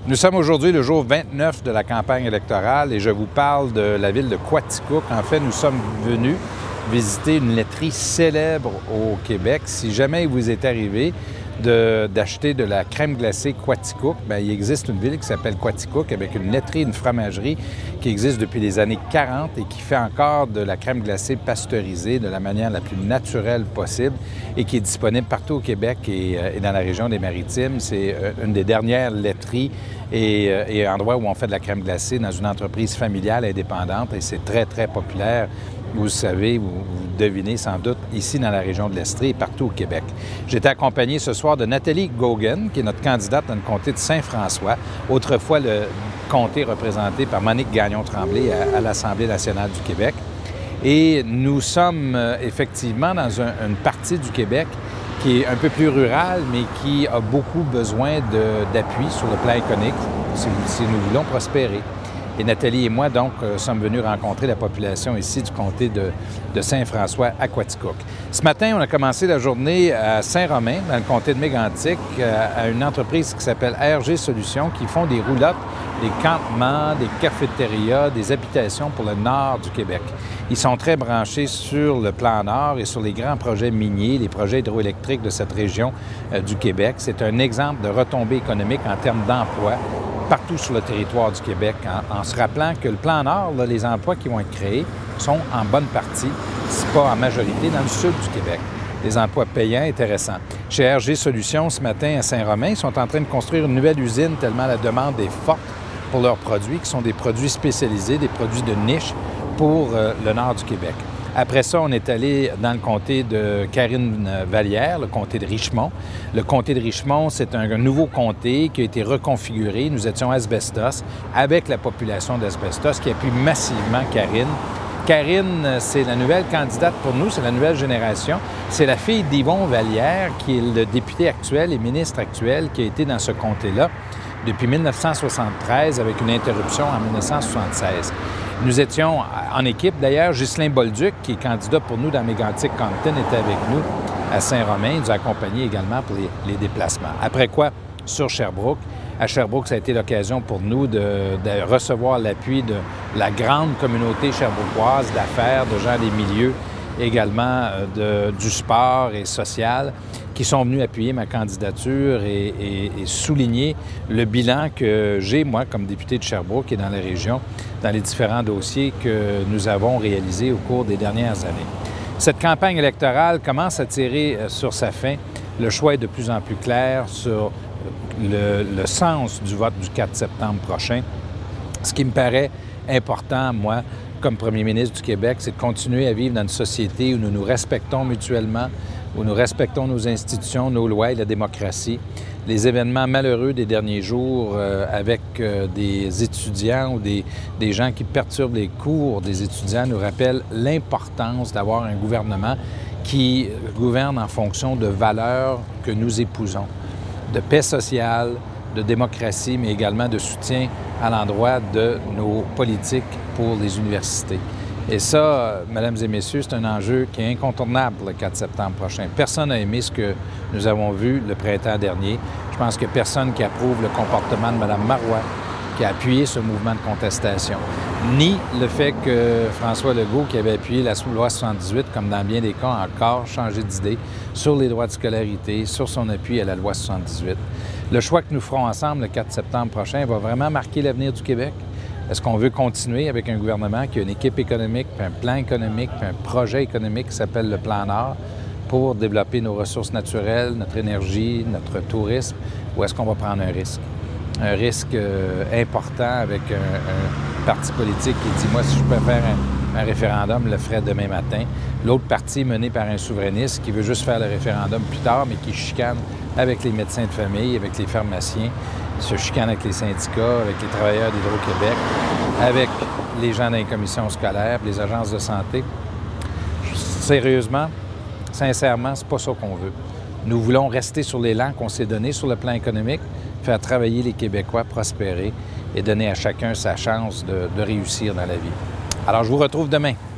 Nous sommes aujourd'hui le jour 29 de la campagne électorale et je vous parle de la ville de Quaticook. En fait, nous sommes venus visiter une laiterie célèbre au Québec. Si jamais il vous est arrivé d'acheter de la crème glacée Quaticook, bien, il existe une ville qui s'appelle Quaticook avec une laiterie, une fromagerie qui existe depuis les années 40 et qui fait encore de la crème glacée pasteurisée de la manière la plus naturelle possible et qui est disponible partout au Québec et dans la région des Maritimes. C'est une des dernières laiteries et endroits où on fait de la crème glacée dans une entreprise familiale indépendante et c'est très, très populaire. Vous savez, vous devinez sans doute, ici dans la région de l'Estrie et partout au Québec. J'étais accompagné ce soir de Nathalie Gauguin, qui est notre candidate dans le comté de Saint-François, autrefois le comté représenté par Monique Gagnon-Tremblay à l'Assemblée nationale du Québec. Et nous sommes effectivement dans une partie du Québec qui est un peu plus rurale, mais qui a beaucoup besoin d'appui sur le plan économique si nous voulons prospérer. Et Nathalie et moi, donc, sommes venus rencontrer la population ici du comté de Saint-François à Quaticook. Ce matin, on a commencé la journée à Saint-Romain, dans le comté de Mégantic, à une entreprise qui s'appelle RG Solutions, qui font des roulottes, des campements, des cafétérias, des habitations pour le nord du Québec. Ils sont très branchés sur le plan nord et sur les grands projets miniers, les projets hydroélectriques de cette région du Québec. C'est un exemple de retombée économique en termes d'emploi partout sur le territoire du Québec, en se rappelant que le plan Nord, là, les emplois qui vont être créés sont en bonne partie, si pas en majorité, dans le sud du Québec. Des emplois payants intéressants. Chez RG Solutions, ce matin à Saint-Romain, ils sont en train de construire une nouvelle usine tellement la demande est forte pour leurs produits, qui sont des produits spécialisés, des produits de niche pour le nord du Québec. Après ça, on est allé dans le comté de Carine-Vallière, le comté de Richmond. Le comté de Richmond, c'est un nouveau comté qui a été reconfiguré. Nous étions asbestos avec la population d'asbestos qui appuie massivement Carine. Carine, c'est la nouvelle candidate pour nous, c'est la nouvelle génération. C'est la fille d'Yvon Vallière, qui est le député actuel et ministre actuel, qui a été dans ce comté-là depuis 1973 avec une interruption en 1976. Nous étions en équipe, d'ailleurs, Ghislain Bolduc, qui est candidat pour nous dans Mégantic-Compton, était avec nous à Saint-Romain. Il nous a accompagnés également pour les déplacements. Après quoi, sur Sherbrooke. À Sherbrooke, ça a été l'occasion pour nous de recevoir l'appui de la grande communauté sherbrookoise d'affaires, de gens des milieux, également du sport et social, qui sont venus appuyer ma candidature et souligner le bilan que j'ai, moi, comme député de Sherbrooke et dans la région, dans les différents dossiers que nous avons réalisés au cours des dernières années. Cette campagne électorale commence à tirer sur sa fin. Le choix est de plus en plus clair sur le sens du vote du 4 septembre prochain. Ce qui me paraît important, moi, comme premier ministre du Québec, c'est de continuer à vivre dans une société où nous nous respectons mutuellement, où nous respectons nos institutions, nos lois et la démocratie. Les événements malheureux des derniers jours avec des étudiants ou des gens qui perturbent les cours des étudiants nous rappellent l'importance d'avoir un gouvernement qui gouverne en fonction de valeurs que nous épousons, de paix sociale, de démocratie, mais également de soutien à l'endroit de nos politiques pour les universités. Et ça, mesdames et messieurs, c'est un enjeu qui est incontournable le 4 septembre prochain. Personne n'a aimé ce que nous avons vu le printemps dernier. Je pense que personne qui approuve le comportement de Mme Marois, qui a appuyé ce mouvement de contestation, ni le fait que François Legault, qui avait appuyé la loi 78, comme dans bien des cas, a encore changé d'idée sur les droits de scolarité, sur son appui à la loi 78. Le choix que nous ferons ensemble le 4 septembre prochain va vraiment marquer l'avenir du Québec. Est-ce qu'on veut continuer avec un gouvernement qui a une équipe économique, puis un plan économique, puis un projet économique qui s'appelle le Plan Nord pour développer nos ressources naturelles, notre énergie, notre tourisme, ou est-ce qu'on va prendre un risque? Un risque important avec un parti politique qui dit « Moi, si je peux faire un référendum, je le ferai demain matin. » L'autre parti mené par un souverainiste qui veut juste faire le référendum plus tard, mais qui chicane avec les médecins de famille, avec les pharmaciens, se chicane avec les syndicats, avec les travailleurs d'Hydro-Québec, avec les gens dans les commissions scolaires, les agences de santé. Sérieusement, sincèrement, c'est pas ça qu'on veut. Nous voulons rester sur l'élan qu'on s'est donné sur le plan économique, faire travailler les Québécois, prospérer et donner à chacun sa chance de réussir dans la vie. Alors, je vous retrouve demain.